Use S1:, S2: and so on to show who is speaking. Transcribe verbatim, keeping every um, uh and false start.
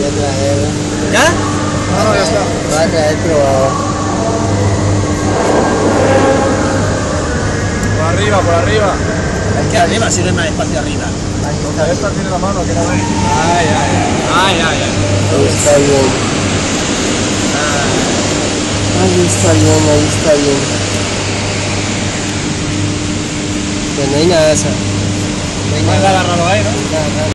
S1: a traer.
S2: ¿Ya?
S3: No, no, ya está.
S1: Va a traer probador.
S3: Por arriba, por arriba.
S2: Es que arriba, si no hay más espacio arriba.
S3: Donde esta tiene la mano, que no ve.
S2: Ay, ay, ay, ay, ay.
S1: Ahí está bien. Ahí está bien, ahí está bien. Pues no hay nada, esa. No hay
S2: Más
S1: nada.
S2: agárralo ahí, ¿no?
S1: Nada, nada.